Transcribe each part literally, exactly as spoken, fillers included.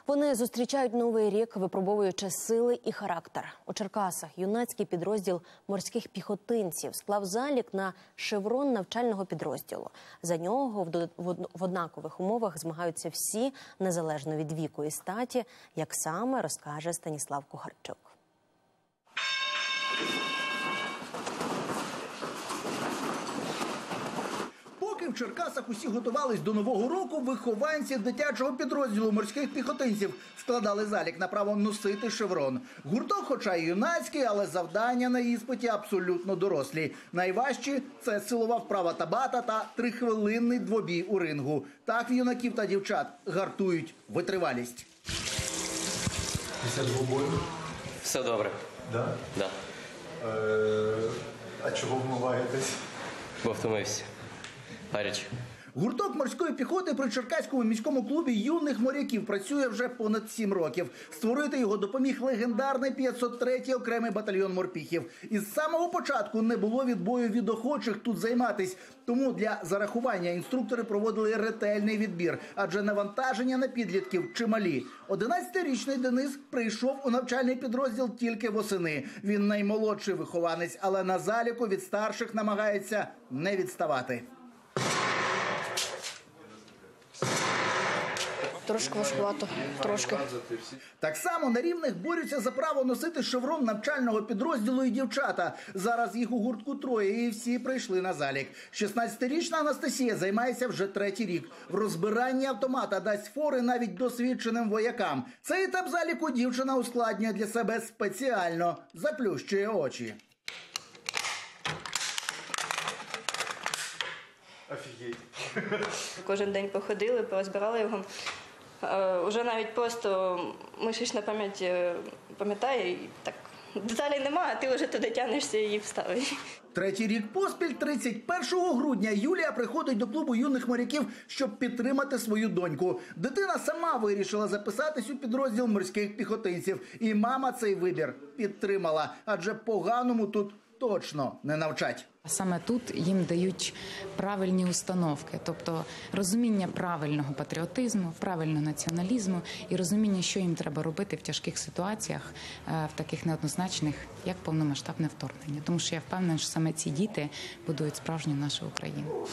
Вони зустрічають новий рік, випробовуючи сили і характер. У Черкасах юнацький підрозділ морських піхотинців склав залік на шеврон навчального підрозділу. За нього в однакових умовах змагаються всі, незалежно від віку і статі, як саме розкаже Станіслав Кухарчук. Поки в Черкасах усі готувались до Нового року, вихованці дитячого підрозділу морських піхотинців складали залік на право носити шеврон. Гурток, хоча й юнацький, але завдання на іспиті абсолютно дорослі. Найважчі – це силова вправа табата та трихвилинний двобій у рингу. Так в юнаків та дівчат гартують витривалість. Після двобою? Все добре. Да? Да. Е, а чого вмиваєтесь? Бо втомився. Гаряче. Гурток морської піхоти при Черкаському міському клубі юних моряків працює вже понад сім років. Створити його допоміг легендарний п'ятсот третій окремий батальйон морпіхів. Із самого початку не було відбою від охочих тут займатись. Тому для зарахування інструктори проводили ретельний відбір, адже навантаження на підлітків чималі. одинадцятирічний Денис прийшов у навчальний підрозділ тільки восени. Він наймолодший вихованець, але на заліку від старших намагається не відставати. Трошки важкувато, трошки. Так само на рівних борються за право носити шеврон навчального підрозділу і дівчата. Зараз їх у гуртку троє і всі прийшли на залік. шістнадцятирічна Анастасія займається вже третій рік. В розбиранні автомата дасть фори навіть досвідченим воякам. Цей етап заліку дівчина ускладнює для себе спеціально, заплющує очі. Офігеть. Кожен день походили, порозбирали його. Е, уже навіть просто мишечна пам'ять пам'ятає, і так деталей немає, а ти вже туди тягнешся і вставиш. Третій рік поспіль, тридцять першого грудня, Юлія приходить до клубу юних моряків, щоб підтримати свою доньку. Дитина сама вирішила записатись у підрозділ морських піхотинців. І мама цей вибір підтримала, адже поганому тут точно не навчать. Саме тут їм дають правильні установки, тобто розуміння правильного патріотизму, правильного націоналізму і розуміння, що їм треба робити в тяжких ситуаціях, в таких неоднозначних, як повномасштабне вторгнення. Тому що я впевнена, що саме ці діти будують справжню нашу Україну.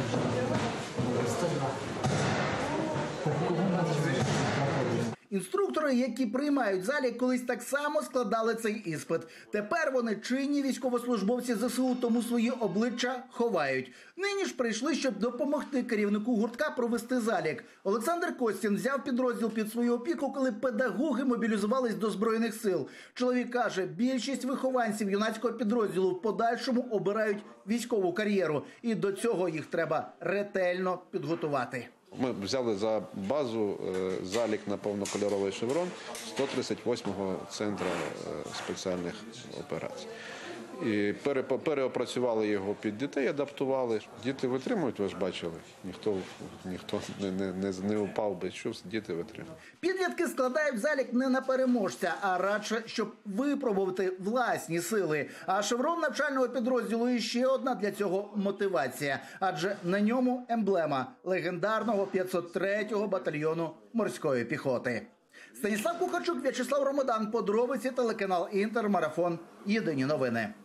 Інструктори, які приймають залік, колись так само складали цей іспит. Тепер вони чинні військовослужбовці зе ес у, тому свої обличчя ховають. Нині ж прийшли, щоб допомогти керівнику гуртка провести залік. Олександр Костін взяв підрозділ під свою опіку, коли педагоги мобілізувались до Збройних сил. Чоловік каже, більшість вихованців юнацького підрозділу в подальшому обирають військову кар'єру. І до цього їх треба ретельно підготувати. Ми взяли за базу залік на повнокольоровий шеврон сто тридцять восьмого центру спеціальних операцій. І переопрацювали його під дітей, адаптували. Діти витримують, ви ж бачили. Ніхто, ніхто не, не, не упав без чувств, діти витримують. Підлітки складають залік не на переможця, а радше, щоб випробувати власні сили. А шеврон навчального підрозділу – іще одна для цього мотивація. Адже на ньому емблема легендарного п'ятсот третього батальйону морської піхоти. Станіслав Кухарчук, В'ячеслав Ромодан. Подробиці, телеканал Інтер, марафон. Єдині новини.